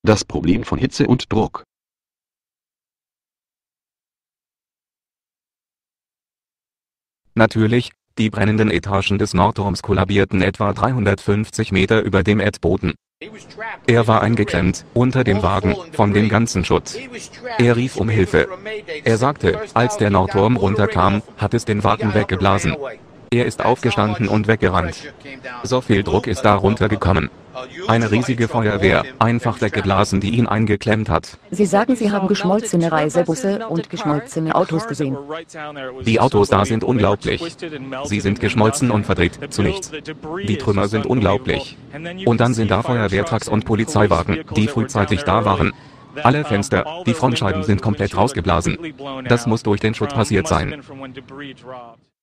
Das Problem von Hitze und Druck. Natürlich, die brennenden Etagen des Nordturms kollabierten etwa 350 Meter über dem Erdboden. Er war eingeklemmt, unter dem Wagen, von dem ganzen Schutt. Er rief um Hilfe. Er sagte, als der Nordturm runterkam, hat es den Wagen weggeblasen. Er ist aufgestanden und weggerannt. So viel Druck ist da runtergekommen. Eine riesige Feuerwehr, einfach weggeblasen, die ihn eingeklemmt hat. Sie sagen, Sie haben geschmolzene Reisebusse und geschmolzene Autos gesehen. Die Autos da sind unglaublich. Sie sind geschmolzen und verdreht, zu nichts. Die Trümmer sind unglaublich. Und dann sind da Feuerwehrtrucks und Polizeiwagen, die frühzeitig da waren. Alle Fenster, die Frontscheiben sind komplett rausgeblasen. Das muss durch den Schutt passiert sein.